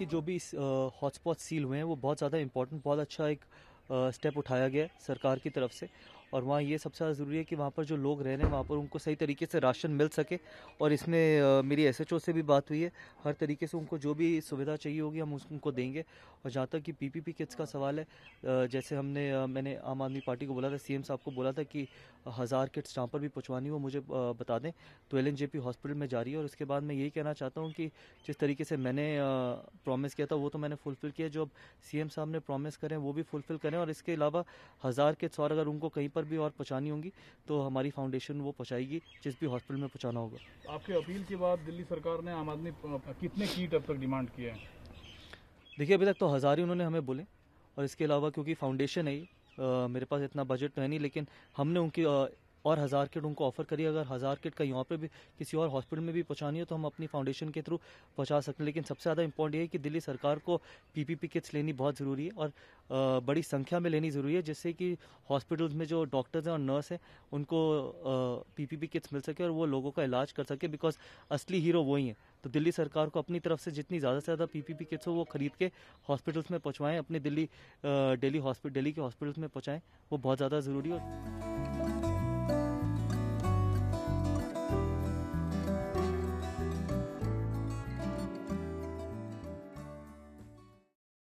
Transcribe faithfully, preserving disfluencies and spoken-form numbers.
कि जो भी हॉटस्पॉट सील हुए हैं वो बहुत ज़्यादा इंपॉर्टेंट, बहुत अच्छा एक स्टेप उठाया गया है सरकार की तरफ से। और वहाँ ये सबसे ज़्यादा ज़रूरी है कि वहाँ पर जो लोग रह रहे हैं वहाँ पर उनको सही तरीके से राशन मिल सके। और इसमें आ, मेरी एसएचओ से भी बात हुई है, हर तरीके से उनको जो भी सुविधा चाहिए होगी हम उनको देंगे। और जहाँ तक कि पीपीपी किट्स का सवाल है, जैसे हमने मैंने आम आदमी पार्टी को बोला था, सीएम साहब को बोला था कि हज़ार किट्स जहाँ पर भी पहुँचवानी हो मुझे बता दें। तो L N J P hospital में जा रही है। और उसके बाद मैं यही कहना चाहता हूँ कि जिस तरीके से मैंने प्रॉमिस किया था वो तो मैंने फुलफ़िल किया, जो अब सीएम साहब ने प्रॉमिस करें वो भी फुलफ़िल करें। और इसके अलावा हज़ार किट्स और अगर उनको कहीं पर भी और पहुँचानी होंगी तो हमारी फाउंडेशन वो पहुँचाएगी जिस भी हॉस्पिटल में पहुँचाना होगा। आपके अपील के बाद दिल्ली सरकार ने आम आदमी कितने किट अब तक डिमांड किया है? देखिए, अभी तक तो हज़ार ही उन्होंने हमें बोले। और इसके अलावा क्योंकि फाउंडेशन है, आ, मेरे पास इतना बजट तो है नहीं, लेकिन हमने उनकी आ, और हज़ार किट उनको ऑफर करी। अगर हज़ार किट का यहाँ पे भी किसी और हॉस्पिटल में भी पहुँचानी हो तो हम अपनी फाउंडेशन के थ्रू पहुँचा सकते हैं। लेकिन सबसे ज़्यादा इंपॉर्टेंट ये है कि दिल्ली सरकार को पीपीपी किट्स लेनी बहुत ज़रूरी है और आ, बड़ी संख्या में लेनी ज़रूरी है, जिससे कि हॉस्पिटल्स में जो डॉक्टर्स हैं और नर्स हैं उनको पीपीपी किट्स मिल सके और वो लोगों का इलाज कर सके। बिकॉज असली हीरो वही हैं। तो दिल्ली सरकार को अपनी तरफ से जितनी ज़्यादा से ज़्यादा पीपीपी किट्स हो वो खरीद के हॉस्पिटल्स में पहुँचवाएं, अपने दिल्ली दिल्ली हॉस्पिटल दिल्ली के हॉस्पिटल्स में पहुँचाएं, वो बहुत ज़्यादा ज़रूरी है।